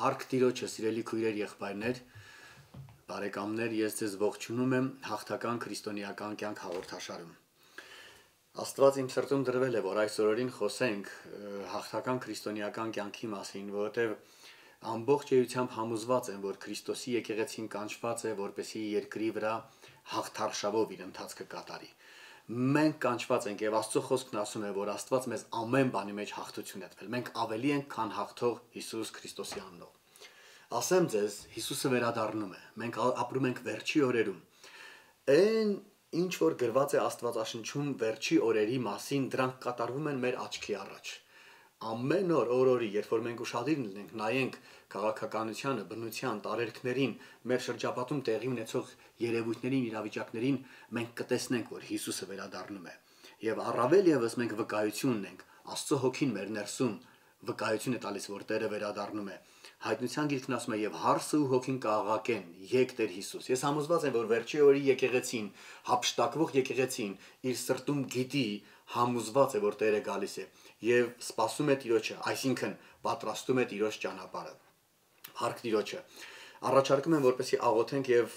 Հարկ Տիրոջը, սիրելի քույրեր, եղբայրներ, բարեկամներ, ես ձեզ ողջունում եմ հաղթական քրիստոնեական կյանք հաղորդաշարում։ Աստված իմ սրտում դրվել է, որ այս օրերին խոսենք հաղթական քրիստոնեական կյանքի մասին, որովհետև ամբողջ էությամբ համոզված եմ, որ Քրիստոսի եկեղեցին կանչված է, որպեսզի երկրի վրա հաղթարշավով իր ընթացքը կատարի։ Մենք կանչված ենք եւ Աստծո խոսքն ասում է, որ Աստված մեզ ամեն բանի մեջ հաղթություն է տվել։ Մենք ավելի ենք, քան հաղթող Հիսուս Քրիստոսի անունով։ Ասեմ ձեզ, Հիսուսը վերադառնում է։ Մենք ապրում ենք վերջի օրերում։ Այն ինչ որ գրված է Աստվածաշնչում վերջի օրերի մասին, դրանք կատարվում են մեր աչքի առաջ։ Ամեն օր, երբ որ մենք ուշադիր լինենք, նայենք քաղաքականությանը, բնության, տարերքներին, մեր շրջապատում տեղի ունեցող երևույթներին, իրավիճակներին, մենք կտեսնենք, որ Հիսուսը վերադառնում է։ Եվ առավել եւս մենք վկայություն ունենք, Աստծո հոգին մեր ներսում վկայություն է տալիս, որ Տերը վերադառնում է։ Հայտնության գիրքն ասում է, եւ հարսը ու հոգին կաղաղակեն, եկ Տեր Հիսուս։ Ես համոզված եմ, որ վերջի օրի եկեղեցին, հափշտակվող եկեղեցին իր սրտում գիտի, համոզված է, որ Տերը գալիս է եւ սպասում է Տիրոջը, այսինքն պատրաստում է Տիրոջ ճանապարհը։ Հարկ Տիրոջը, առաջարկում եմ, որպեսզի աղոթենք եւ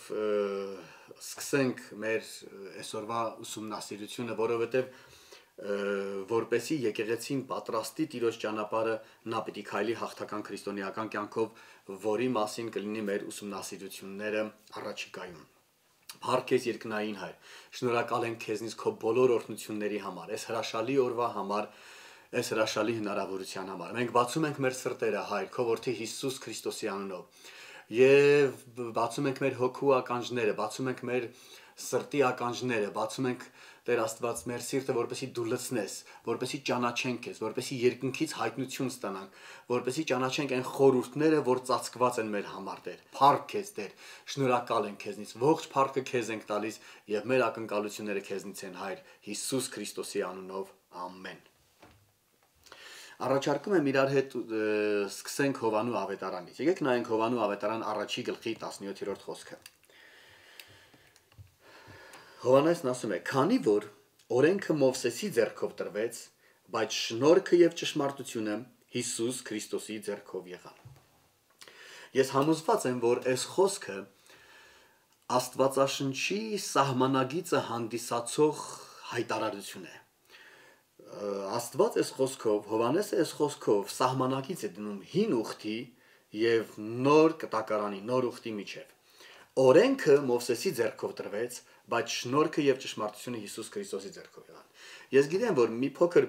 սկսենք մեր այսօրվա ուսումնասիրությունը, որովհետեւ որպեսզի եկեղեցին պատրաստի Տիրոջ ճանապարհը, նա պիտի քայլի հաղթական քրիստոնեական կյանքով, որի մասին կլինի մեր ուսումնասիրությունները առաջիկայում։ Փառք քեզ երկնային Հայր, շնորհակալ ենք քեզնից քո բոլոր օրհնությունների համար, այս հրաշալի օրվա համար, այս հրաշալի հնարավորության համար։ Մենք բացում ենք մեր սրտերը, Հայր, քո որդի Հիսուս Քրիստոսի անունով, եւ բացում ենք մեր հոգու ականջները, բացում ենք մեր սրտի ականջները, բացում ենք Տեր Աստված մեր սիրտը, որպեսզի դու լցնես, որպեսզի ճանաչենք քեզ, որպեսզի երկնքից հայտնություն ստանանք, որպեսզի ճանաչենք այն խորհուրդները, որ ծածկված են մեր համար, Տեր։ Փառք քեզ, Տեր։ Շնորհակալ ենք քեզնից։ Ողջ փառքը քեզ ենք տալիս եւ մեր ակնկալությունները քեզնից են, Հայր, Հիսուս Քրիստոսի անունով։ Ամեն։ Առաջարկում եմ իրար հետ սկսենք Հովանու ավետարանից։ Եկեք նայենք Հովանու ավետարան 1-ի գլխի 17-րդ խոսքը։ Հովանեսն ասում է. «Քանի որ օրենքը Մովսեսի ձեռքով տրվեց, բայց շնորհքը եւ ճշմարտությունը Հիսուս Քրիստոսի ձեռքով եղան»։ Ես համոզված եմ, որ այս խոսքը Աստվածաշնչի սահմանագիծը հանդիսացող հայտարարություն է։ Աստված այս խոսքով, Հովանեսը այս խոսքով սահմանագիծ է դնում հին ուխտի եւ նոր կտակարանի, նոր ուխտի միջև։ Օրենքը Մովսեսի ձեռքով տրվեց, բայց շնորհքը եւ ճշմարտությունը Հիսուս Քրիստոսի ձեռքով եղան։ Ես գիտեմ, որ մի փոքր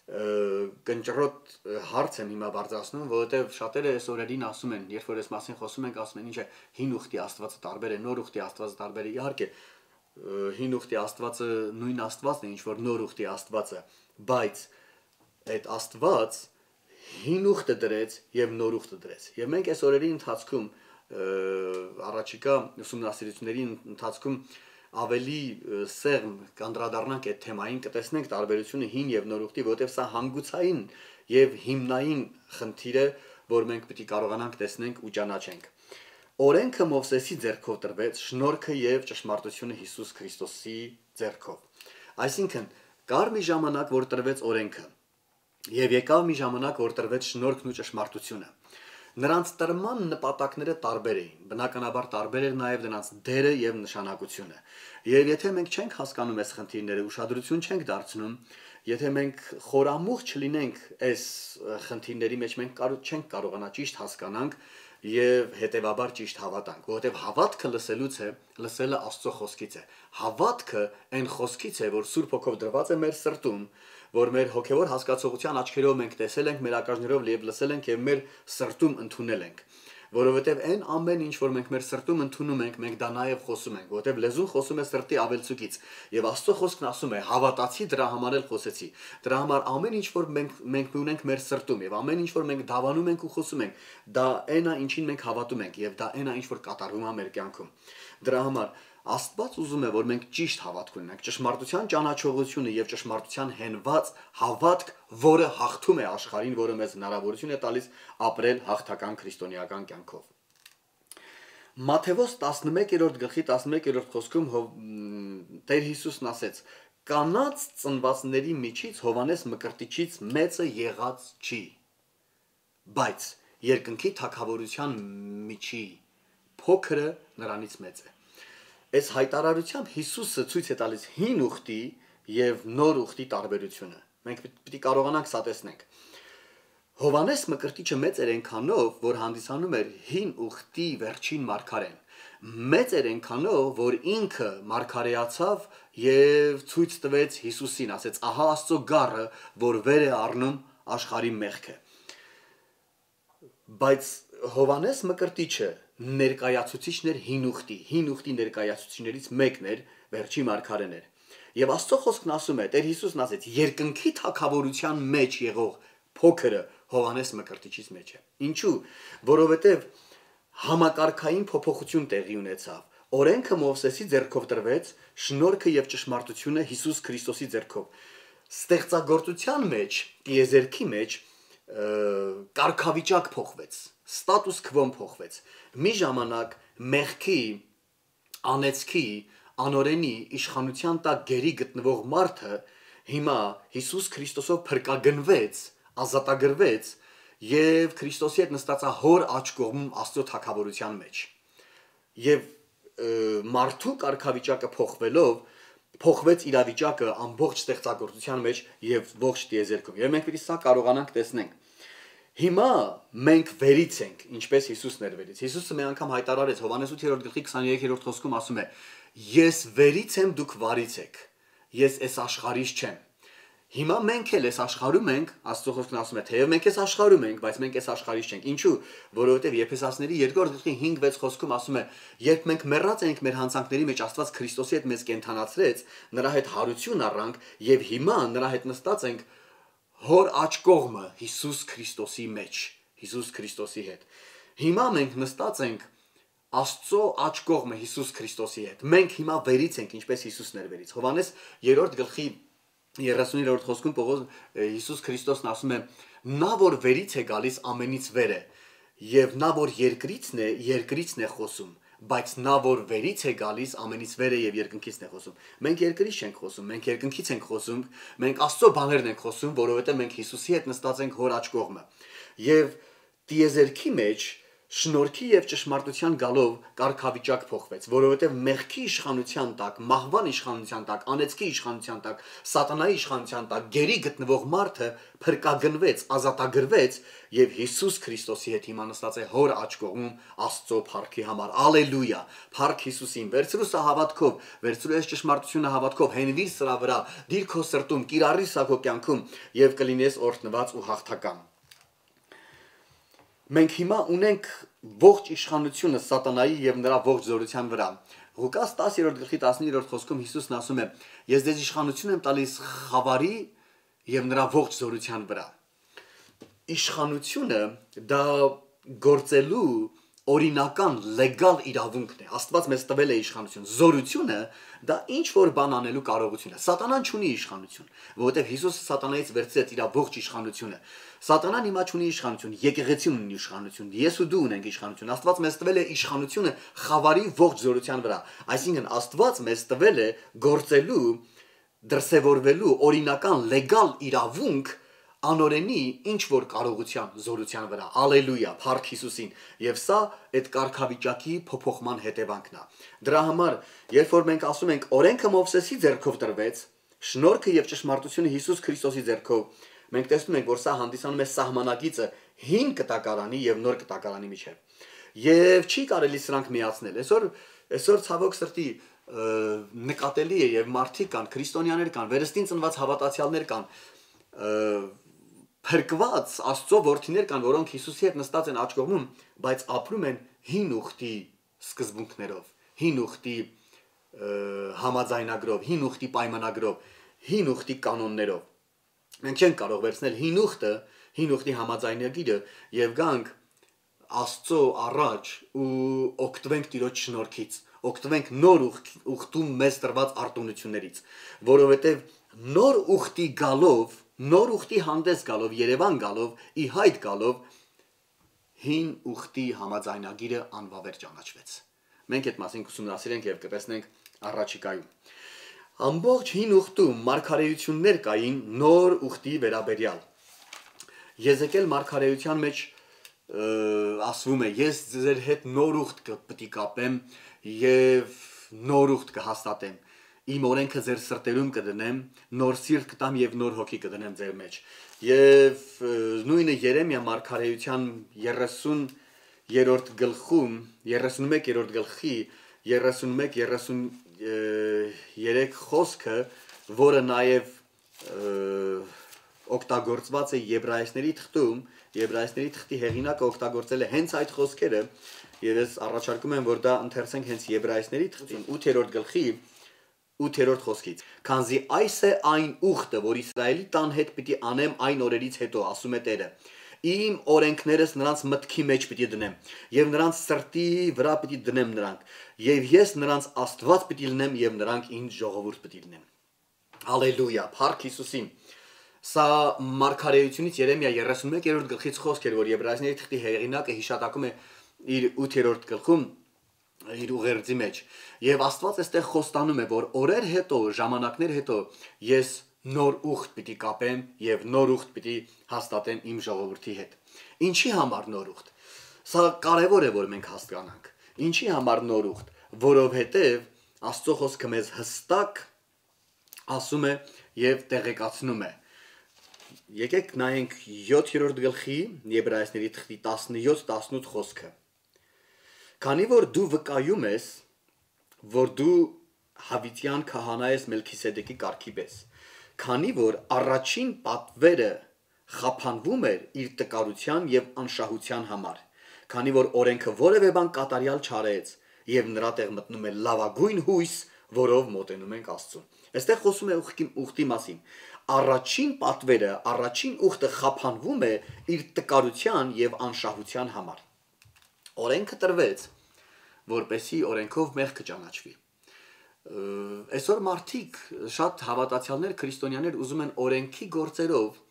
կնճռոտ հարց եմ հիմա բարձրացնում, որովհետեւ շատերը այս օրերին ասում են, երբ որ այս մասին խոսում ենք, ասում են, ինչ է հին ուխտի Աստվածը տարբեր է, նոր ուխտի Աստվածը տարբեր է։ Իհարկե, հին ուխտի Աստվածը նույն Աստվածն է, ինչ որ նոր ուխտի Աստվածը, բայց այդ Աստված հին ուխտը դրեց եւ նոր ուխտը դրեց։ Եվ մենք այս օրերի ընթացքում առաջիկա ուսումնասիրությունների ընթացքում ավելի սեղմ կանդրադառնանք այդ թեմային, կտեսնենք տարբերությունը հին եւ նոր ուխտի, որովհետեւ սա հանգուցային եւ հիմնային խնդիր է, որ մենք պիտի կարողանանք տեսնենք ու ճանաչենք։ Օրենքը Մովսեսի ձեռքով տրվեց, շնորհքը եւ ճշմարտությունը Հիսուս Քրիստոսի ձեռքով։ Այսինքն, կար մի ժամանակ, որ տրվեց օրենքը, եւ եկավ մի ժամանակ, որ տրվեց շնորհքն ու ճշմարտությունը։ Նրանց տրման նպատակները տարբեր էին, բնականաբար տարբեր էր նաև նրանց դերը եւ նշանակությունը։ Եվ եթե մենք չենք հասկանում այս խնդիրները, ուշադրություն չենք դարձնում, եթե մենք խորամուխ չլինենք այս խնդիրների մեջ, մենք չենք կարողանա ճիշտ հասկանանք եւ հետեւաբար ճիշտ հավատանք, որովհետեւ հավատքը լսելուց է, լսելը Աստծո խոսքից է։ Հավատքը այն խոսքից է, որ Սուրբ Հոգով դրված է մեր սրտում, որ մեր հոգևոր հասկացողության աչքերով մենք տեսել ենք, մեր ականջներով եւ լսել ենք եւ մեր սրտում ընդունել ենք, որովհետեւ այն ամեն ինչ որ մենք մեր սրտում ընդունում ենք, մենք դա նաեւ խոսում ենք, որովհետեւ լեզուն խոսում է սրտի ավելցուկից եւ Աստծո խոսքն ասում է. հավատացի, դրա համար էլ խոսեցի։ Դրա համար ամեն ինչ որ մենք ունենք մեր սրտում եւ ամեն ինչ որ մենք դավանում ենք ու խոսում ենք, դա այն է, ինչին մենք հավատում ենք եւ դա այն է, ինչ որ կատարվում է մեր կյանքում։ Դրա համար Աստված ուզում է, որ մենք ճիշտ հավատք ունենանք, ճշմարտության ճանաչողությունը եւ ճշմարտության հենված հավատք, որը հաղթում է աշխարհին, որը մեզ հնարավորություն է տալիս ապրել հաղթական քրիստոնեական կյանքով։ Մատթեոս 11-րդ գլխի 11-րդ խոսքում Տեր Հիսուսն ասեց. «Կանանց ծնվածների միջից Հովանես Մկրտիչից մեծը եղած չի, բայց երկնքի թագավորության միջի փոքրը նրանից մեծ է։ Այս հայտարարությամբ Հիսուսը ցույց է տալիս հին ուխտի եւ նոր ուխտի տարբերությունը։ Մենք պիտի կարողանանք սա տեսնենք։ Հովանես Մկրտիչը մեծ էր այնքանով, որ հանդիսանում էր հին ուխտի վերջին մարգարեն։ Մեծ էր այնքանով, որ ինքը մարգարեացավ եւ ցույց տվեց Հիսուսին, ասեց. «Ահա Աստծո գառը, որ վեր է առնում աշխարհի մեղքը»։ Բայց Հովանես Մկրտիչը ներկայացուցիչն էր հին ուխտի ներկայացուցիչներից մեկն էր, վերջի մարգարեն էր։ Եվ Աստծո խոսքն ասում է, Տեր Հիսուսն ասեց. երկնքի թագավորության մեջ եղող փոքրը Հովանես Մկրտիչից մեջ է։ Ինչու՞։ Որովհետև համակարգային փոփոխություն տեղի ունեցավ։ Օրենքը Մովսեսի ձեռքով տրվեց, շնորհքը եւ ճշմարտությունը Հիսուս Քրիստոսի ձեռքով։ Ստեղծագործության մեջ, տիեզերքի մեջ կարգավիճակ փոխվեց, ստատուս քվոն փոխվեց։ Մի ժամանակ մեղքի, անեծքի, անօրենի իշխանության տակ գերի գտնվող մարդը հիմա Հիսուս Քրիստոսով փրկագնվեց, ազատագրվեց եւ Քրիստոսի հետ նստածա հոր աջ կողմում Աստծո թագավորության մեջ։ Եվ մարդու կարգավիճակը փոխվելով փոխվեց իրավիճակը ամբողջ ստեղծագործության մեջ եւ ողջ տիեզերքում։ Եվ մենք պիտի սա կարողանանք տեսնենք։ Հիմա մենք վերից ենք, ինչպես Հիսուսն էր վերից։ Հիսուսը մի անգամ հայտարարեց Հովհաննես 8:23 խոսքում ասում է. «Ես վերից եմ, դուք վարից եք։ Ես այս աշխարհից չեմ»։ Հիմա մենք էլ այս աշխարհում ենք, Աստծո խոսքն ասում է, թեև մենք այս աշխարհում ենք, բայց մենք այս աշխարհից չենք։ Ինչու՞։ Որովհետև Եփեսացիների 2:5-6 խոսքում ասում է. «Երբ մենք մեռած ենք մեր հանցանքների մեջ, Աստված Քրիստոսի հետ մեզ կենդանացրեց, նրա հետ հարություն առանք եւ հիմա նրա հետ նստած ենք հոր աջ կողմը Հիսուս Քրիստոսի մեջ, Հիսուս Քրիստոսի հետ։ Հիմա մենք նստած ենք Աստծո աջ կողմը Հիսուս Քրիստոսի հետ։ Մենք հիմա վերից ենք, ինչպես Հիսուսն էր վերից։ Հովհաննես 3:30 խոսքում Հիսուս Քրիստոսն ասում է. «Նա որ վերից է գալիս ամենից վեր է, եւ նա որ երկրիցն է խոսում, բայց նա որ վերից է գալիս ամենից վեր է եւ երկնքիցն է խոսում»։ Մենք երկրից չենք խոսում, մենք երկնքից ենք խոսում, մենք Աստծո բաներն ենք խոսում, որովհետեւ մենք Հիսուսի հետ նստած ենք հոր աջ կողմը։ Եվ տիեզերքի մեջ շնորհքի եւ ճշմարտության գալով կարգավիճակ փոխվեց, որովհետեւ մեղքի իշխանության տակ, մահվան իշխանության տակ, անեծքի իշխանության տակ, սատանայի իշխանության տակ գերի գտնվող մարդը փրկագնվեց, ազատագրվեց եւ Հիսուս Քրիստոսի հետ հիմա նստած է հոր աջ կողմում Աստծո փառքի համար։ Ալելույա։ Փառք Հիսուսին։ Վերցրու սա հավատքով, վերցրու այս ճշմարտությունը հավատքով, հենվիր սրա վրա, դիր քո սրտում, կիրառի սա քո կյանքում եւ կլինես օրհնված ու հաղթական։ Մենք հիմա ունենք ողջ իշխանությունը սատանայի եւ նրա ողջ զորության վրա։ Ղուկաս 10:19 խոսքում Հիսուսն ասում է. «Ես ձեզ իշխանություն եմ տալիս խավարի եւ նրա ողջ զորության վրա»։ Իշխանությունը դա գործելու օրինական լեգալ իրավունքն է։ Աստված մեզ տվել է իշխանություն։ Զորությունը դա ինչ որ բան անելու կարողություն է։ Սատանան չունի իշխանություն, որովհետև Հիսուսը սատանայից վերցրեց իր ողջ իշխանությունը։ Սատանան հիմա չունի իշխանություն, եկեղեցին ունի իշխանություն, ես ու դու ունենք իշխանություն։ Աստված մեզ տվել է իշխանությունը խավարի ողջ զորության վրա։ Այսինքն Աստված մեզ տվել է գործելու, դրսևորվելու օրինական լեգալ իրավունք անօրենի ինչ որ կարողության, զորության վրա։ Ալելույա, փառք Հիսուսին։ Եվ սա այդ կարգավիճակի փոփոխման հետևանքն է։ Դրա համար, երբ որ մենք ասում ենք օրենքը Մովսեսի ձեռքով տրվեց, շնորհքը եւ ճշմարտությունը Հիսուս Քրիստոսի ձեռքով, մենք տեսնում ենք, որ սա հանդիսանում է սահմանագիծը հին կտակարանի եւ նոր կտակարանի միջեւ։ Եվ չի կարելի սրանք միացնել։ Այսօր ցավոք սրտի նկատելի է եւ մարդիկ կան, քրիստոնյաներ կան, վերստին ծնված հավատացյալներ կան, փրկված Աստծո որդիներ կան, որոնք Հիսուսի հետ նստած են աջ կողմում, բայց ապրում են հին ուխտի սկզբունքներով, հին ուխտի համաձայնագրով, հին ուխտի պայմանագրով, հին ուխտի կանոններով։ Մենք չենք կարող վերցնել հին ուխտի համաձայնագիրը եւ գանք Աստծո առաջ ու օգտվենք Տիրոջ շնորհքից, օգտվենք նոր ուխտում մեզ տրված արտոնություններից, որովհետեւ նոր ուխտի գալով, նոր ուխտի հանդես գալով, Երևան գալով, ի հայտ գալով հին ուխտի համաձայնագիրը անվավեր ճանաչվեց։ Մենք այդ մասին կուսումնասիրենք եւ կտեսնենք առաջիկայում։ Ամբողջ հին ուխտում մարգարեություններ կային նոր ուխտի վերաբերյալ։ Եզեկիել մարգարեության մեջ ասվում է ես ձեր հետ նոր ուխտ կպետք կապեմ եւ նոր ուխտ կհաստատեմ իմ օրենքը ձեր սրտերում կդնեմ նոր սիրտ կտամ եւ նոր հոգի կդնեմ ձեր մեջ եւ նույնը Երեմիա մարգարեության 30-րդ գլխում 31-րդ գլխի 31-33 խոսքը որը նաեւ օգտագործված է եբրայեցների թղթում Եբրայեցների թղթի հեղինակը օգտագործել է հենց այդ խոսքերը եւ ես առաջարկում եմ որ դա ընթերցենք հենց Եբրայեցների թղթին 8-րդ գլխի 8-րդ խոսքից քանզի այս է այն ուխտը որ Իսրայելի տան հետ պիտի անեմ այն օրերից հետո ասում է Տերը իմ օրենքներս նրանց մտքի մեջ պիտի դնեմ եւ նրանց սրտի վրա պիտի դնեմ նրանք եւ ես նրանց Աստված պիտի լինեմ եւ նրանք ինձ ժողովուրդ պիտի լինեն Հալելույա Փառք Հիսուսին Սա մարգարեությունից Երեմիա 31-րդ գլխից խոսք էր, որ Եբրայեցների թղթի հեղինակը հիշատակում է իր 8-րդ գլխում իր ուղերձի մեջ։ Եվ Աստված այստեղ խոստանում է, որ օրեր հետո, ժամանակներ հետո ես նոր ուխտ պիտի կապեմ եւ նոր ուխտ պիտի հաստատեմ իմ ժողովրդի հետ։ Ինչի համար նոր ուխտ։ Սա կարևոր է, որ մենք հասկանանք։ Ինչի համար նոր ուխտ, որովհետեւ Աստծո խոսքը մեզ հստակ ասում է եւ տեղեկացնում է Եկեք նայենք 7-րդ գլխի Եբրայեցների թղթի 17-18 խոսքը Քանի որ դու վկայում ես որ դու Հավիտյան քահանա ես Մելքիսեդեկի կարգի պես քանի որ առաջին պատվերը խափանվում էր իր տկարության եւ անշահության համար քանի որ օրենքը որևէ բան կատարյալ չարեց եւ նրա տեղ մտնում է լավագույն հույս որով մոտենում ենք Աստծուն Այստեղ խոսում է ուխտի մասին Առաջին պատվերը, առաջին ուխտը խափանվում է իր տկարության եւ անշահության համար։ Օրենքը տրվեց, որպեսի օրենքով մեղքը ճանաչվի։ Այսօր մարդիկ շատ հավատացյալներ, քրիստոնյաներ ուզում են օրենքի գործերով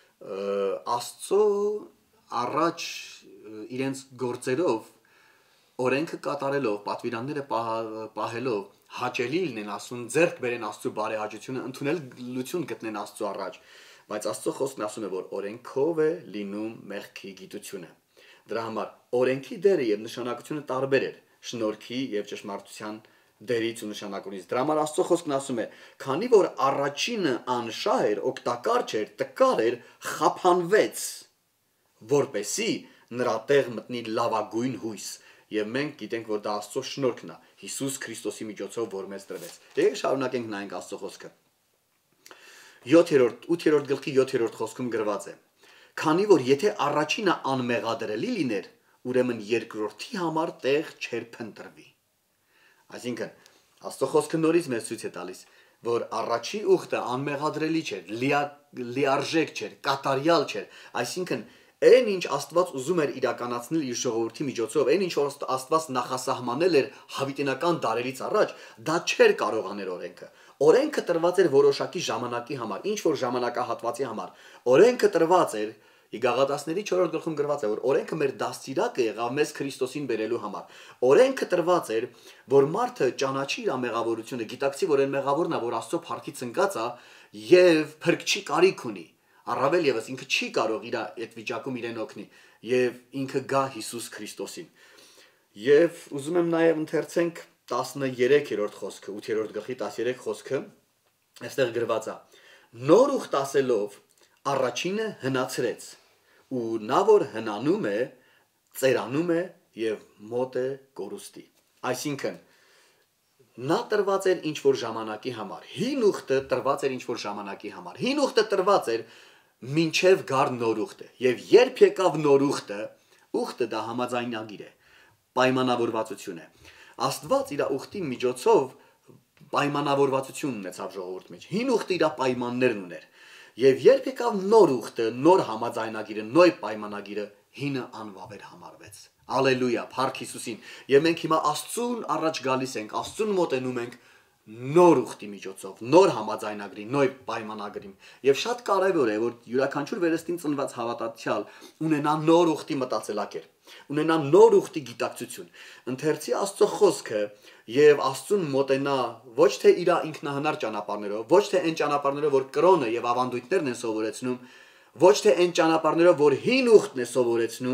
Աստծո առաջ իրենց գործերով օրենքը կատարելով, պատվիրանները պահելով հաճելի լինեն Աստծուն ձեռք բերեն Աստծո բարեհաճությունը ընդունելություն գտնեն Աստծո առաջ բայց Աստծո խոսքն ասում է որ օրենքով է լինում մեղքի գիտությունը դրա համար օրենքի դերը եւ նշանակությունը տարբեր էր շնորհքի եւ ճշմարտության դերից ու նշանակությունից դրա համար Աստծո խոսքն ասում է քանի որ առաջինը անշահ էր օգտակար չէր տկար էր խափանվեց որպեսի նրա տեղ մտնի լավագույն հույս Եվ մենք գիտենք, որ դա Աստծո շնորհքն է, Հիսուս Քրիստոսի միջոցով, որ մեզ տրվեց։ Եկեք շարունակենք նայենք Աստծո խոսքը։ 8-րդ գլխի 7-րդ խոսքում գրված է. Քանի որ եթե առաջինը անմեղադրելի լիներ, ուրեմն երկրորդի համար տեղ չէր փնտրվի։ Այսինքն, Աստծո խոսքը նորից մեզ ցույց է տալիս, որ առաջի ուխտը անմեղադրելի չէր, լիարժեք չէր, կատարյալ չէր, այսինքն Այն ինչ Աստված ուզում էր իրականացնել իր ժողովրդի միջոցով, այն ինչ որ Աստված նախասահմանել էր հավիտենական դարերից առաջ, դա չէր կարող անել օրենքը։ Օրենքը տրված էր որոշակի ժամանակի համար, ինչ որ ժամանակահատվածի համար։ Օրենքը տրված էր Գաղատացիների 4-րդ գլխում գրված է, որ օրենքը մեր դաստիարակը եղավ մեզ Քրիստոսին բերելու համար։ Օրենքը տրված էր, որ մարդը ճանաչի իր մեղավորությունը, գիտակցի, որ այն մեղավորն է, որ Աստծո փառքից ընկած է եւ փրկչի կարիք ունի։ Առավել եւս ինքը չի կարող իր այդ վիճակում իրեն օգնի եւ ինքը գա Հիսուս Քրիստոսին։ Եվ ուզում եմ նաեւ ընթերցենք 13-րդ խոսքը, 8-րդ գլխի 13 խոսքը, այստեղ գրված է. Նոր ուխտ ասելով առաջինը հնացրեց, ու նա որ հնանում է, ծերանում է եւ մոտ է կորուստի։ Այսինքն Նա տրված էր ինչ որ ժամանակի համար։ Հին ուխտը տրված էր ինչ որ ժամանակի համար։ Հին ուխտը տրված էր մինչև գար նոր ուխտը։ Եվ երբ եկավ նոր ուխտը դա համաձայնագիր է, պայմանավորվածություն է։ Աստված իր ուխտի միջոցով պայմանավորվածություն ունեցավ ժողովուրդի մեջ։ Հին ուխտը իր պայմաններն ուներ։ Եվ երբ եկավ նոր ուխտը, նոր համաձայնագիրը, նոր պայմանագիրը, հինը անվավեր համարվեց։ Ալելույա, Փառք Հիսուսին։ Եվ մենք հիմա Աստծուն առաջ գալիս ենք, Աստծուն մոտենում ենք նոր ուխտի միջոցով, նոր համաձայնագրի, նոր պայմանագրի։ Եվ շատ կարևոր է, որ յուրաքանչյուր վերստին ծնված հավատացյալ ունենա նոր ուխտի մտածելակերպ, ունենա նոր ուխտի գիտակցություն, ընթերցի Աստծո խոսքը եւ Աստծուն մոտենա ոչ թե իր ինքնահնար ճանապարհներով, ոչ թե այն ճանապարհներով, որ կրոնը եւ ավանդույթներն են սովորեցնում, ոչ թե այն ճանապարհներով, որ հին ուխտն է սովորեցնում,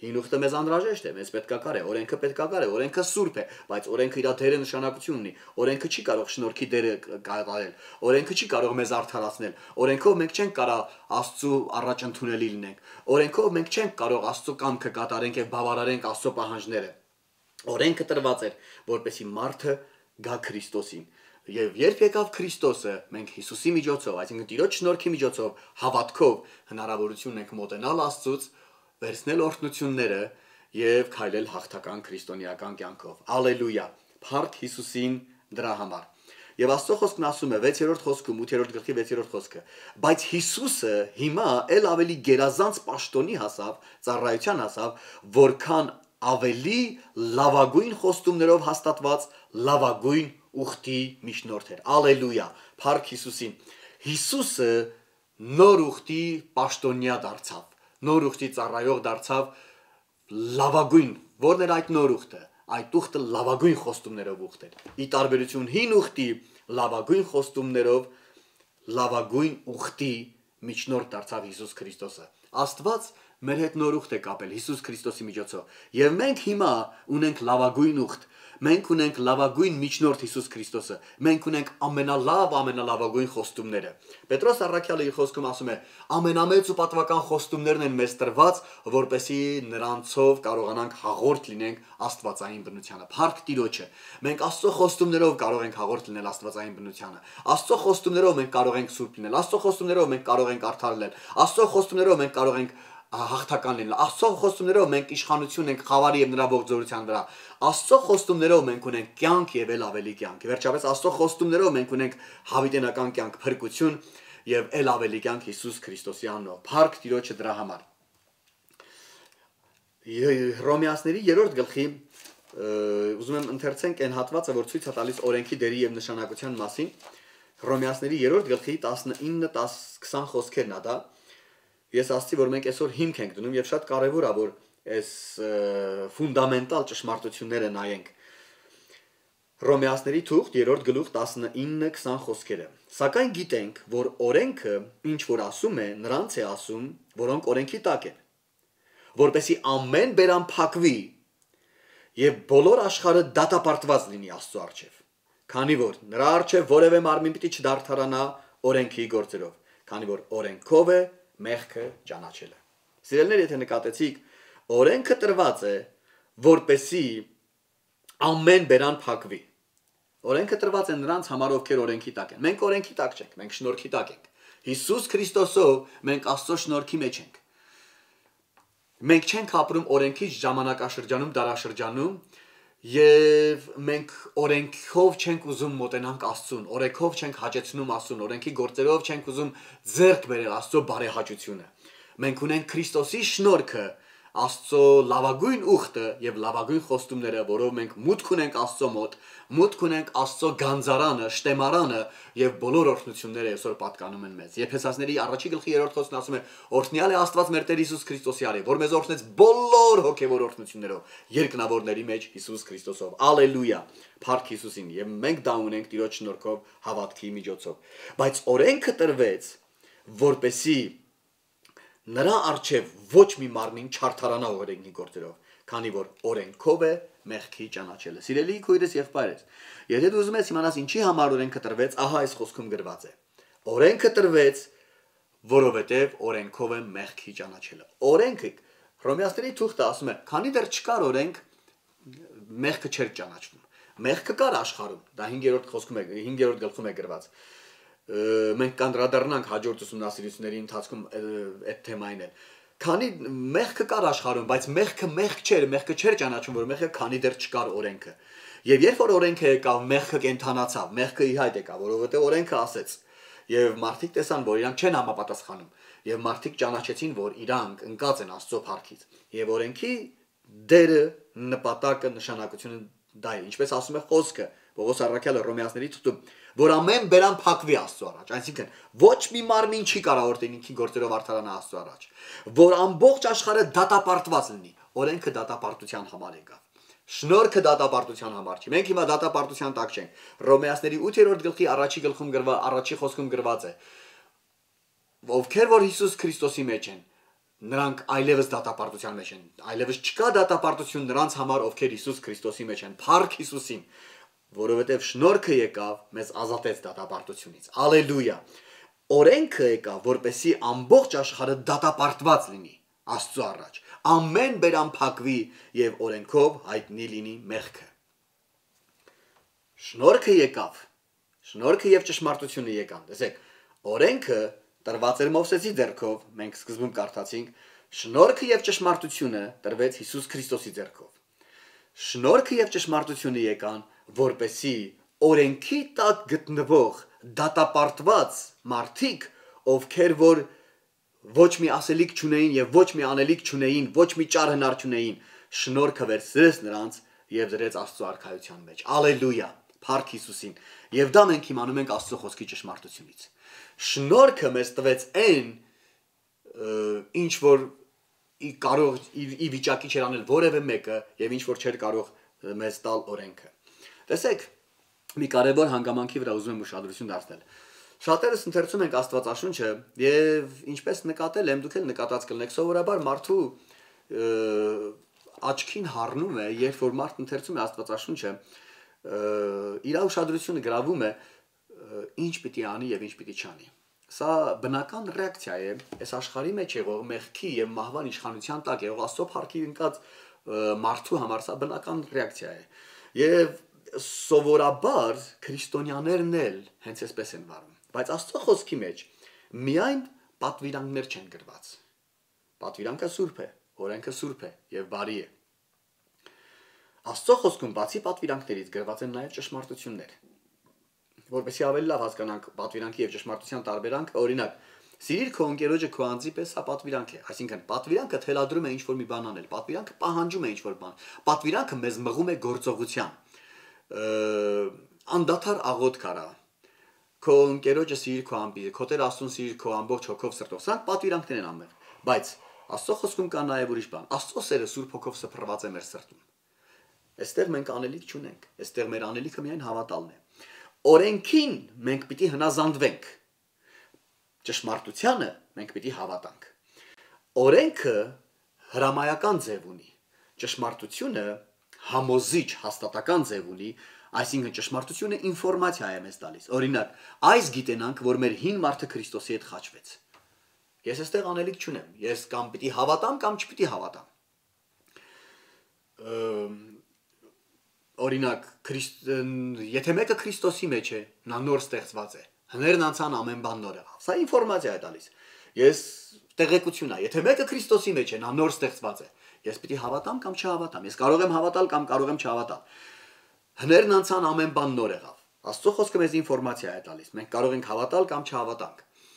Հին ուխտը մեզ անհրաժեշտ է, մեզ պետքակար է, օրենքը պետքակար է, օրենքը սուրբ է, բայց օրենքը իր դերը նշանակություն ունի։ Օրենքը չի կարող շնորհքի դերը կատարել, օրենքը չի կարող մեզ արդարացնել, օրենքով մենք չենք կարող Աստծո առաջ ընդունելի լինենք, օրենքով մենք չենք կարող Աստծո կամքը կատարենք եւ բավարարենք Աստծո պահանջները։ Օրենքը տրված էր, որպեսզի մարդը գա Քրիստոսին։ Եվ երբ եկավ Քրիստոսը, մենք Հիսուսի միջոցով, այսինքն Տիրոջ շնորհքի միջոցով, հավատքով հնարավորություն ենք մոտենալ Աստծուց, վերցնել օրհնությունները եւ քայլել հաղթական քրիստոնեական կյանքով։ Ալելույա։ Փառք Հիսուսին դրա համար։ Եվ Աստծո խոսքն ասում է 6-րդ խոսքում 8-րդ գլխի 6-րդ խոսքը. բայց Հիսուսը հիմա ել ավելի գերազանց պաշտոնի հասավ, ծառայության հասավ, որքան ավելի լավագույն խոստումներով հաստատված լավագույն ուխտի միջնորդ էր։ Ալելույա։ Փառք Հիսուսին։ Հիսուսը նոր ուխտի պաշտոնյա դարձավ, նոր ուխտի ծառայող դարձավ, լավագույն, որն էր այդ նոր ուխտը։ Այդ ուխտը լավագույն խոստումներով ուխտ էր։ Ի տարբերություն հին ուխտի լավագույն խոստումներով լավագույն ուխտի միջնորդ դարձավ Հիսուս Քրիստոսը։ Աստված մեր հետ նոր ուխտ է կապել Հիսուս Քրիստոսի միջոցով։ Եվ մենք հիմա ունենք լավագույն ուխտ։ Մենք ունենք լավագույն միջնորդ Հիսուս Քրիստոսը։ Մենք ունենք ամենալավագույն խոստումները։ Պետրոս առաքյալը իր խոսքում ասում է. ամենամեծ ու պատվական խոստումներն են մեզ տրված, որպեսզի նրանցով կարողանանք հաղորդ լինենք Աստվածային բնությանը։ Փառք Տիրոջը։ Մենք Աստծո խոստումներով կարող ենք հաղորդ լինել Աստվածային բնությանը։ Աստծո խոստումներով մենք կարող ենք սուրբ լինել։ Աստծո խոստումներով մենք կարող ենք արդար լինել։ Աստծո խոստումներով մենք կարող ենք հաղթական լինել։ Աստծո խոստումներով մենք իշխանություն ենք խավարի եւ նրա ողջորության վրա։ Աստծո խոստումներով մենք ունենք կյանք եւ ել ավելի կյանք։ Վերջապես Աստծո խոստումներով մենք ունենք հավիտենական կյանք, փրկություն եւ ել ավելի կյանք Հիսուս Քրիստոսի անունով։ Փառք Տիրոջը դրա համար։ Հռոմեացիների 3-րդ գլխի ուզում եմ ընթերցենք այն հատվածը, որ ցույց է տալիս օրենքի դերի եւ նշանակության մասին։ Հռոմեացիների 3-րդ գլխի 19-20 խոսքերն է դա։ Ես ասացի, որ մենք այսօր հիմք ենք դնում եւ շատ կարեւոր է, որ այս ֆունդամենտալ ճշմարտությունները նայենք։ Հռոմեացիների թուղթ 3-րդ գլուխ 19-20 խոսքերը։ Սակայն գիտենք, որ օրենքը ինչ որ ասում է, նրանց է ասում, որոնք օրենքի տակ են, որպեսզի ամեն բերան փակվի եւ բոլոր աշխարհը դատապարտված լինի Աստծո առջև։ Քանի որ նրա առջև որևէ մարմին պիտի չդարթարանա օրենքի գործերով, քանի որ օրենքով է մեղքը ճանաչելը։ Սիրելիներ, եթե նկատեցիք, օրենքը տրված է, որպեսզի ամեն բերան փակվի։ Օրենքը տրված է նրանց համար, ովքեր օրենքի տակ են։ Մենք օրենքի տակ չենք, մենք շնորհքի տակ ենք։ Հիսուս Քրիստոսով մենք Աստծո շնորհքի մեջ ենք։ Մենք չենք ապրում օրենքի ժամանակաշրջանում, դարաշրջանում, եւ մենք օրենքով չենք ուզում մոտենանք Աստծուն, օրենքով չենք հաճեցնում Աստծուն, օրենքի գործերով չենք ուզում ձեռք բերել Աստծո բարեհաճությունը։ Մենք ունենք Քրիստոսի շնորհքը, Աստծո լավագույն ուխտը եւ լավագույն խոստումները, որով մենք մուտք ունենք Աստծո մոտ, մուտք ունենք Աստծո գանձարանը, շտեմարանը եւ բոլոր օրհնությունները այսօր պատկանում են մեզ։ Եփեսացիների 1-րդ խոսքն ասում է. «Օրհնյալ է Աստված մեր Տեր Հիսուս Քրիստոսի արև, որ մեզ օրհնեց բոլոր հոգեվոր օրհնություններով, երկնավորների մեջ Հիսուս Քրիստոսով»։ Ալելույա։ Փառք Հիսուսին։ Եվ մենք դա ունենք Տիրոջ շնորհքով, հավատքի միջոցով։ Բայց օրենքը տրվեց, որպեսզի նրա առջև ոչ մի մարմին չարթարանա օրենքի գործերով, քանի որ օրենքով է մեղքի ճանաչելը։ Սիրելի քույրս եւ պարես, եթե դու ուզում ես իմանաս ինչի համար օրենքը տրվեց, ահա այս խոսքում գրված է։ Օրենքը տրվեց, որովհետեւ օրենքով է մեղքի ճանաչելը։ Օրենքը Հռոմեացիների թուղթը ասում է, քանի դեռ չկար օրենք, մեղքը չէր ճանաչվում։ Մեղքը կար աշխարհում, դա 5-րդ խոսքում է, 5-րդ գլխում է գրված։ Մենք կանդրադառնանք հաջորդ ուսումնասիրությունների ընթացքում այդ թեմային էլ։ Քանի մեղքը կար աշխարհում, բայց մեղքը չէր ճանաչում, որ մեղքը քանի դեռ չկար օրենքը։ Եվ երբ որ օրենքը եկավ, մեղքը կենթանացավ, մեղքը ի հայտ եկավ, որովհետեւ օրենքը ասեց։ Եվ մարդիկ տեսան, որ իրանք չեն համապատասխանում, եւ մարդիկ ճանաչեցին, որ իրանք ընկած են Աստծո փառքից։ Եվ օրենքի դերը, նպատակը, նշանակությունը դա է, ինչպես ասում է խոսքը, Պողոս առաքյալը Հռոմեացիների թղթում, որ ամեն բերան փակվի Աստծո առաջ, այսինքն ոչ մի մարմին չի կարող օրենքի գործերով արդարանա Աստծո առաջ, որ ամբողջ աշխարհը դատապարտված լինի։ Օրենքը դատապարտության համար եկավ։ Շնորհքը դատապարտության համար չի։ Մենք հիմա դատապարտության տակ չենք։ Հռոմեացիների 8-րդ գլխի առաջի խոսքում գրված է. ովքեր որ Հիսուս Քրիստոսի մեջ են, նրանք այլևս դատապարտության մեջ են, այլևս չկա դատապարտություն նրանց համար, ովքեր Հիսուս Քրիստոսի մեջ են, փառք Հիսուսին, որովհետև շնորհքը եկավ, մեզ ազատեց դատապարտությունից։ Ալելույա։ Օրենքը եկավ, որպեսզի ամբողջ աշխարհը դատապարտված լինի Աստծո առաջ։ Ամեն բերան փակվի եւ օրենքով հայտնի լինի մեղքը։ Շնորհքը եկավ, շնորհքը եւ ճշմարտությունը եկան։ Տեսեք, օրենքը տրված էր Մովսեսի ձեռքով, մենք սկզբում կարդացինք, շնորհքը եւ ճշմարտությունը տրվեց Հիսուս Քրիստոսի ձեռքով։ Շնորհքը եւ ճշմարտությունը եկան, որպեսզի օրենքի տակ գտնվող դատապարտված մարդիկ, ովքեր որ ոչ մի ասելիք չունեին եւ ոչ մի անելիք չունեին, ոչ մի ճար հնար չունեին, շնորհքը վերցրեց նրանց եւ դրեց Աստծո արքայության մեջ։ Ալելույա, փառք Հիսուսին։ Եվ դա մենք իմանում ենք Աստծո խոսքի ճշմարտությունից։ Շնորհքը մեզ տվեց այն, ինչ որ կարող ի վիճակի չէր անել որևէ մեկը եւ ինչ որ չէր կարող մեզ տալ օրենքը։ Տեսեք, մի կարևոր հանգամանքի վրա ուզում եմ ուշադրություն դարձնել։ Շատերս ընթերցում ենք Աստվածաշունչը եւ ինչպես նկատել եմ, դուք էլ նկատած կլինեք, սովորաբար մարդու աչքին հառնում է, երբ որ մարդ ընթերցում է Աստվածաշունչը, իր ուշադրությունը գրավում է ինչ պիտի անի եւ ինչ պիտի չանի։ Սա բնական ռեակցիա է, այս աշխարհի մեջ եղող մեղքի եւ մահվան իշխանության տակ եղող Աստծո փառքի ընկած մարդու համար սա բնական ռեակցիա է։ Եվ սովորաբար քրիստոնյաներն էլ հենց այսպես են վարում։ Բայց Աստծո խոսքի մեջ միայն պատվիրանքներ չեն գրված։ Պատվիրանքը սուրբ է, օրենքը սուրբ է եւ բարի է։ Աստծո խոսքում բացի պատվիրանքներից գրված են նաեւ ճշմարտություններ։ Որպեսզի ավելի լավ հասկանանք պատվիրանքի եւ ճշմարտության տարբերանքը, օրինակ, սիրիր քո ընկերոջը քո անձի պես, սա պատվիրանք է, այսինքն պատվիրանքը թելադրում է ինչ-որ մի բան անել, պատվիրանքը պահանջում է ինչ-որ բան, պատվիրանքը մեզ մղում է գործողության, անդադար աղոթք արա, քո ընկերոջը սիրիր քո ամբիը, քո Տեր Աստծուն սիրիր քո ամբողջ հոգով սրտով, սրանք պատվիրանքներ են ամեն, բայց Աստծո խոսքում կա նաեւ ուրիշ բան, Աստծո սերը Սուրբ Հոգով սփռված է մեր սրտում։ Այստեղ մենք անելիք չունենք, այստեղ մեր անելիքը միայն հավատալն է։ Օրենքին մենք պիտի հնազանդվենք, ճշմարտությանը մենք պիտի հավատանք։ Օրենքը հրամայական ձև ունի, ճշմարտությունը համոզիչ հաստատական ձև ունի, այսինքն ճշմարտությունը ինֆորմացիա է մեզ տալիս։ Օրինակ, այս գիտենանք, որ մեր հին մարդը Քրիստոսի հետ խաչվեց։ Ես այստեղ անելիք չունեմ, ես կամ պիտի հավատամ, կամ չպիտի հավատամ։ Օրինակ, եթե մեկը Քրիստոսի մեջ է, նա նոր ստեղծված է։ Հներն անցան ամեն բան նոր եղավ։ Սա ինֆորմացիա է տալիս։ Ես տեղեկություն է, եթե մեկը Քրիստոսի մեջ է, նա նոր ստեղծված է։ Ես պիտի հավատամ կամ չհավատամ։ Ես կարող եմ հավատալ կամ կարող եմ չհավատալ։ Հներն անցան ամեն բան նոր եղավ։ Աստծո խոսքը մեզ ինֆորմացիա է տալիս։ Մենք կարող ենք հավատալ կամ չհավատանք։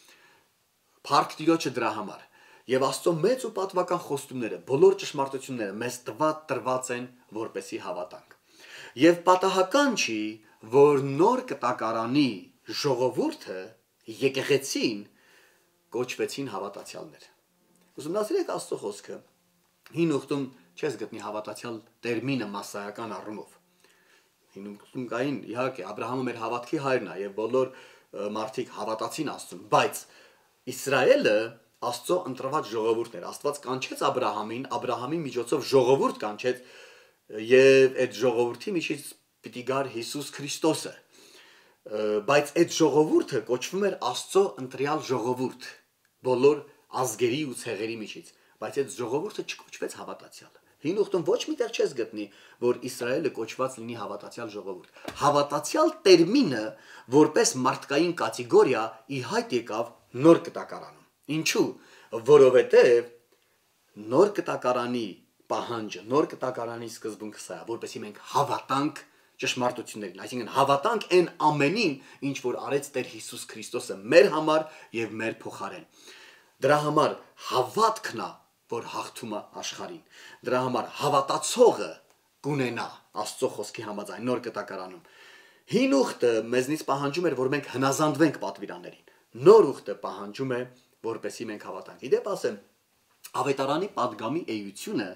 Փառք Տիրոջը դրա համար։ Եվ Աստծո մեծ ու պատվական խոստումները, բոլոր ճշմարտությունները մեզ տրված են, որպեսզի հավատանք։ Եվ պատահական չի, որ նոր կտակարանի ժողովուրդը եկեղեցին կոչվեցին հավատացյալներ։ Ուսումնասիրեք Աստծո խոսքը։ Հին ուխտում չես գտնի հավատացյալ տերմինը մասսայական առումով։ Հին ուխտում կային, իհարկե, Աբրահամը մեր հավատքի հայրն է եւ բոլոր մարդիկ հավատացին Աստծուն, բայց Իսրայելը Աստծո ընտրված ժողովուրդն էր։ Աստված կանչեց Աբրահամին, Աբրահամի միջոցով ժողովուրդ կանչեց եւ այդ ժողովրդի միջից պիտի գար Հիսուս Քրիստոսը։ Բայց այդ ժողովուրդը կոչվում էր Աստծո ընտրյալ ժողովուրդ, բոլոր ազգերի ու ցեղերի միջից, բայց այդ ժողովուրդը չկոչվեց հավատացյալ։ Հին ուխտում ոչ միտեղ չես գտնի, որ Իսրայելը կոչված լինի հավատացյալ ժողովուրդ։ Հավատացյալ տերմինը որպես մարդկային կատեգորիա ի հայտ եկավ նոր կտակարանում։ Ինչու՞։ Որովհետև նոր կտակարանի պահանջը, նոր կտակարանի սկզբունքը սա է, որպեսզի մենք հավատանք ճշմարտություններին, այսինքն հավատանք այն ամենին, ինչ որ արեց Տեր Հիսուս Քրիստոսը մեր համար եւ մեր փոխարեն։ Դրա համար հավատքն է, որ հաղթում է աշխարհին։ Դրա համար հավատացողը կունենա Աստծո խոսքի համաձայն նոր կտակարանում։ Հին ուխտը մեզնից պահանջում էր, որ մենք հնազանդվենք պատվիրաններին։ Նոր ուխտը պահանջում է, որպեսզի մենք հավատանք։ Իդեպ ասեմ, ավետարանի падգամի էությունը,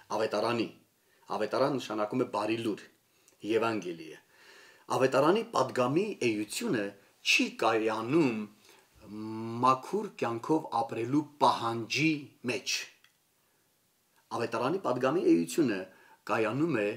ավետարան նշանակում է բարի լուր, Եվանգելիը։ Ավետարանի падգամի էությունը չի կայանում մաքուր կյանքով ապրելու պահանջի մեջ։ Ավետարանի պատգամի էությունը կայանում է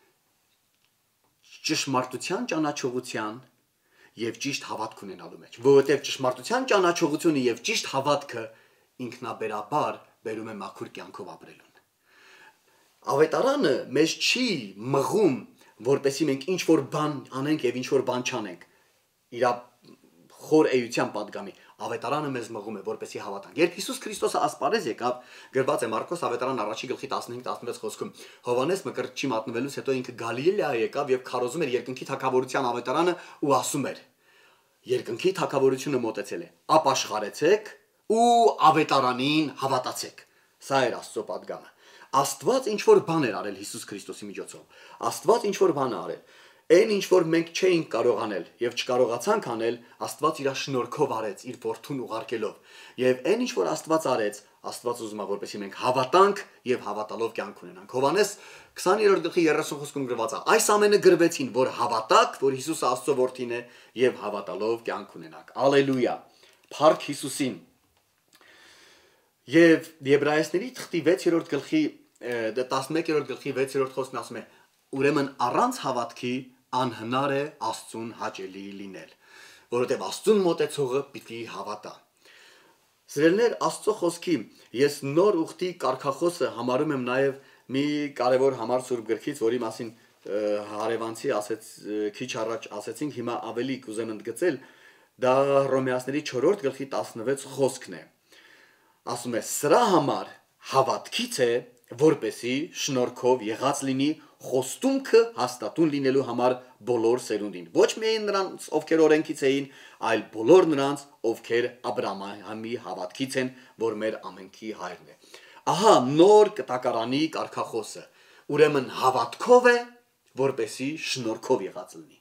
ճշմարտության ճանաչողության եւ ճիշտ հավատք ունենալու մեջ, որովհետեւ ճշմարտության ճանաչողությունը եւ ճիշտ հավատքը ինքնաբերաբար բերում է մաքուր կյանքով ապրելուն։ Ավետարանը մեզ չի մղում, որպեսզի մենք ինչ որ բան անենք եւ ինչ որ բան չանենք։ Իր խոր էության պատգամի ավետարանը մեզ մղում է, որպեսզի հավատանք։ Երբ Հիսուս Քրիստոսը ասպարեզ եկավ, գրված է Մարկոս ավետարան առաջի գլխի 15-16 խոսքում, Հովհաննես Մկրտչի մատնվելուց հետո ինքը Գալիլեա եկավ եւ քարոզում էր երկնքի թագավորության ավետարանը ու ասում էր. երկնքի թագավորությունը մոտեցել է, ապաշխարեցեք ու ավետարանին հավատացեք։ Սա էր Աստծո պատգամը։ Աստված ինչ որ բան էր արել Հիսուս Քրիստոսի միջոցով։ Աստված ինչ որ բան է արել։ Այն ինչ որ մենք չէինք կարող անել եւ չկարողացանք անել, Աստված իր շնորհքով արեց, իր որդուն ուղարկելով։ Եվ այն ինչ որ Աստված արեց, Աստված ուզում է որպեսզի մենք հավատանք եւ հավատալով կյանք ունենանք։ Հովհաննես 20-րդ գլխի 30 խոսքում գրված է. այս ամենը գրվեցին, որ հավատաք, որ Հիսուսը Աստծո որդին է եւ հավատալով կյանք ունենաք։ Ալելույա։ Փառք Հիսուսին։ Եվ Եբրայեցիների թղթի 6-րդ գլխի 11-րդ գլխի 6-րդ խոսքն ասում է. ուրեմն առանց հավատքի անհնար է Աստծուն հաճելի լինել, որովհետև Աստծուն մոտեցողը պիտի հավատա։ Սիրելիներ, Աստծո խոսքի ես նոր ուխտի կարգախոսը համարում եմ նաև մի կարևոր համար սուրբ գրքից, որի մասին հարևանցի քիչ առաջ ասեցինք, հիմա ավելի կուզեմ ընդգծել, դա Հռոմեացիների 4-րդ գլխի 16 խոսքն է։ Ասում է. սրա համար հավատքից է, որպեսի շնորհքով եղած լինի խոստումքը հաստատուն լինելու համար բոլոր սերունդին։ Ոչ միայն նրանց, ովքեր օրենքից էին, այլ բոլոր նրանց, ովքեր Աբրահամի հավատքից են, որ մեր ամենքի հայրն է։ Ահա նոր կտակարանի կարգախոսը։ Ուրեմն հավատքով է, որպեսի շնորհքով եղած լինի։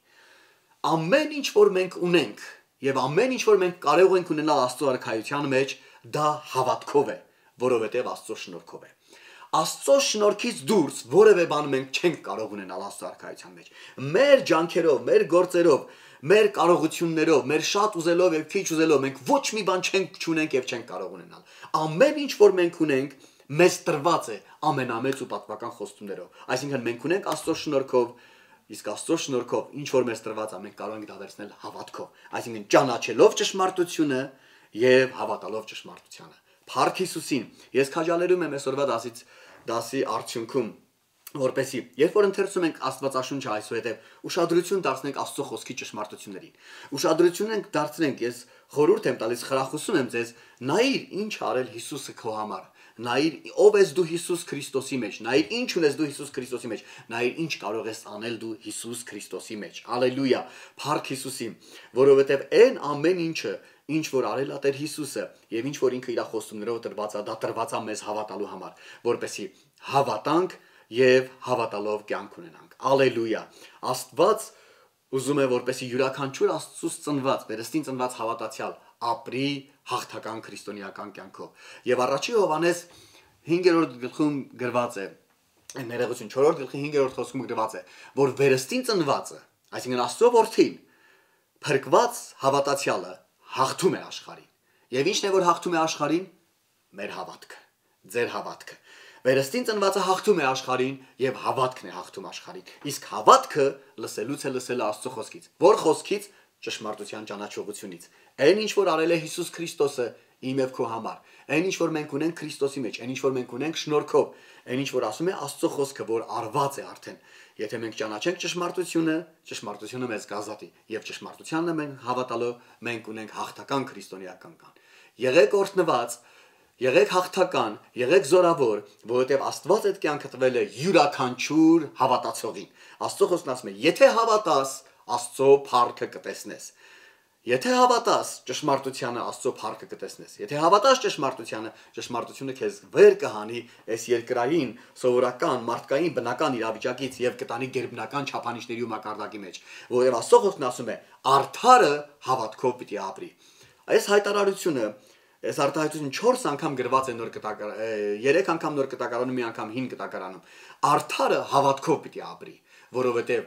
Ամեն ինչ որ մենք ունենք եւ ամեն ինչ որ մենք կարող ենք ունենալ Աստծո արքայության մեջ, դա հավատքով է, որովհետեւ Աստծո շնորհքով է։ Աստծո շնորհքից դուրս որևէ բան մենք չենք կարող ունենալ Աստծո արքայության մեջ։ Մեր ջանքերով, մեր գործերով, մեր կարողություններով, մեր շատ ուզելով եւ քիչ ուզելով մենք ոչ մի բան չունենք եւ չենք կարող ունենալ։ Ամեն ինչ որ մենք ունենք, մեզ տրված է ամենամեծ ու պատվական խոստումներով։ Այսինքն մենք ունենք Աստծո շնորհքով, իսկ Աստծո շնորհքով ինչ որ մեզ տրված է, մենք կարող ենք դա վերցնել հավատքով։ Այսինքն ճանաչելով ճշմարտությունը եւ հավատալով ճշմարտությանը։ Փառք Հիսուսին։ Ես քաջալերում եմ այսօրվա դասի արդյունքում, որպեսզի երբ որ ընթերցում ենք Աստվածաշունչը այսուհետև ուշադրություն դարձնենք Աստծո խոսքի ճշմարտություններին։ Ուշադրություն դարձնենք, ես խորհուրդ եմ տալիս, խրախուսում եմ ձեզ, նայիր ինչ արել Հիսուսը քո համար։ Նայիր ով ես դու Հիսուս Քրիստոսի մեջ, նայիր ինչ ունես դու Հիսուս Քրիստոսի մեջ, նայիր ինչ կարող ես անել դու Հիսուս Քրիստոսի մեջ։ Ալելույա, փառք Հիսուսին, որովհետև այն ամեն ինչը, ինչ որ արել է Տեր Հիսուսը եւ ինչ որ ինքը իր խոստումներով տրված է, դա տրված է մեզ հավատալու համար, որպեսզի հավատանք եւ հավատալով կյանք ունենանք։ Ալելույա։ Աստված ուզում է որպեսզի յուրաքանչյուր Աստծուց ծնված, վերստին ծնված հավատացյալ ապրի հաղթական քրիստոնեական կյանքով։ Եվ առաջի Հովհաննես 5-րդ գլխում գրված է, ներողություն, 4-րդ գլխի 5-րդ խոսքում գրված է, որ վերստին ծնվածը, այսինքն Աստծո որդին, փրկված հավատացյալը հաղթում է աշխարհին։ Եվ ի՞նչն է որ հաղթում է աշխարհին։ Մեր հավատքը, ձեր հավատքը։ Վերստին ծնվածը հաղթում է աշխարհին եւ հավատքն է հաղթում աշխարհին։ Իսկ հավատքը լսելուց է լսելը Աստծո խոսքից։ Որ խոսքից։ Ճշմարտության ճանաչողությունից։ Այն ինչ որ արել է Հիսուս Քրիստոսը իմ եւ քո համար, այն ինչ որ մենք ունենք Քրիստոսի մեջ, այն ինչ որ մենք ունենք շնորհքով, այն ինչ որ ասում է Աստծո խոսքը, որ արված է արդեն։ Եթե մենք ճանաչենք ճշմարտությունը, ճշմարտությունը մեզ կազատի եւ ճշմարտությանը մենք հավատալով մենք ունենք հաղթական քրիստոնեական կան։ Եղեք օրհնված, եղեք հաղթական, եղեք զորավոր, որովհետեւ Աստված այդ կյանքը տվել է յուրաքանչյուր հավատացողին։ Աստծո խոսքն ասում է. եթե հավատաս, Աստծո փառքը կտեսնես։ Եթե հավատաս ճշմարտությանը, Աստծո փառքը կտեսնես։ Եթե հավատաս ճշմարտությանը, ճշմարտությունը քեզ վեր կհանի այս երկրային, սովորական, մարդկային, բնական իրավիճակից եւ կտանի գերբնական չափանիշների ու մակարդակի մեջ, որովհետեւ Աստծո խոսքն ասում է. արդարը հավատքով պիտի ապրի։ Այս հայտարարությունը, այս արտահայտությունը 4 անգամ գրված է նոր կտակարանում, 3 անգամ նոր կտակարանում, մի անգամ հին կտակարանում։ Արդարը հավատքով պիտի ապրի, որովհետեւ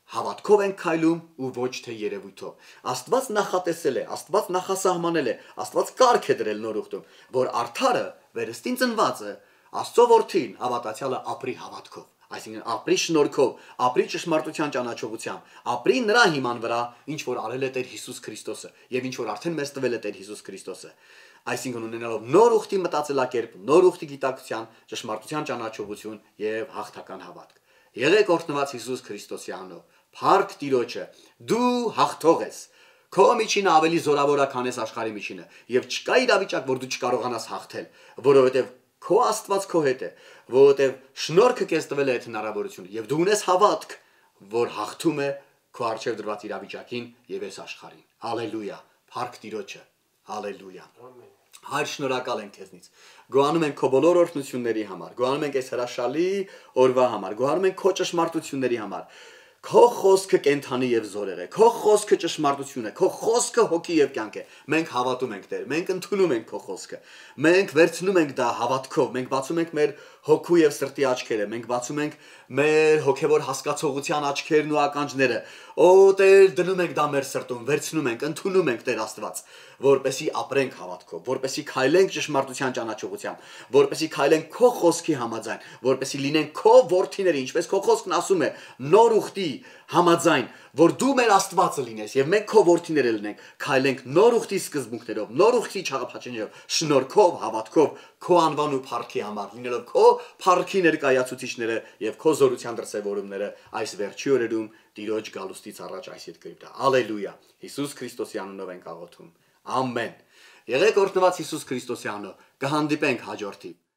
Հավատքով ենք քայլում ու ոչ թե երևույթով։ Աստված նախատեսել է, Աստված նախասահմանել է, Աստված կարգ է դրել նոր ուխտում, որ արդարը վերստին ծնվածը Աստծո որդին հավատացյալը ապրի հավատքով, այսինքն ապրի շնորհքով, ապրի ճշմարտության ճանաչողությամբ, ապրի նրա հիման վրա, ինչ որ արել է Տեր Հիսուս Քրիստոսը եւ ինչ որ արդեն մեզ տվել է Տեր Հիսուս Քրիստոսը։ Այսինքն ունենալով նոր ուխտի մտածելակերպ, նոր ուխտի գիտակցության, ճշմարտության ճանաչողություն եւ հաղթական հավատք։ Եղեք օրհնված Հիսուս Քրիստոսի անունով։ Փառք Տիրոջը, դու հաղթող ես։ Քո միջինը ավելի զորավոր է, քան այս աշխարհի միջինը, եւ չկա իրավիճակ, որ դու չկարողանաս հաղթել, որովհետեւ քո Աստված քո հետ է, որովհետեւ շնորհքը քեզ տվել է այդ հնարավորությունը, եւ դու ունես հավատք, որ հաղթում է քո առջև դրված իրավիճակին եւ այս աշխարհին։ Հալելույա։ Փառք Տիրոջը։ Հալելույա։ Հայր, շնորհակալ ենք քեզնից։ Գոհանում ենք քո բոլոր օրհնությունների համար, գոհանում ենք այս հրաշալի օրվա համար, գոհանում ենք քո ճշմարտությունների համար։ Քո խոսքը կենթանի եւ զորեղ է, քո խոսքը ճշմարտություն է, քո խոսքը հոգի եւ կյանք է։ Մենք հավատում ենք Տեր, մենք ընդունում ենք քո խոսքը։ Մենք վերցնում ենք դա հավատքով, մենք բացում ենք մեր հոգու եւ սրտի աչքերը, մենք բացում ենք մեր հոգեվոր հասկացողության աչքերն ու ականջները։ Օ Տեր, դնում ենք դա մեր սրտում, վերցնում ենք, ընդունում ենք Տեր Աստված, որպեսի ապրենք հավատքով, որպեսի քայլենք ճշմարտության ճանաչողությամբ, որպեսի քայլենք քո խոսքի համաձայն, որպեսի լինենք քո որդիների, ինչպես քո խոսքն ասում է, նոր ուխտի համաձայն, որ դու մեր Աստվածը լինես եւ մենք քո որդիները լինենք, քայլենք նոր ուխտի սկզբունքներով, նոր ուխտի չաղափաչներով, շնորհքով, հավատքով, քո անվան ու փառքի համար, լինելով քո փառքի ներկայացուցիչները եւ քո զորության դրսեւորումները այս վերջի օրերում Տիրոջ գալուստից առաջ այս երկրի։ Հալելույա։ Հիսուս Քրիստոսի անունով ենք աղոթում։ Ամեն։ Եղեք օրհնված Հիսուս Քրիստոսի անունով։ Կհանդիպենք հաջորդի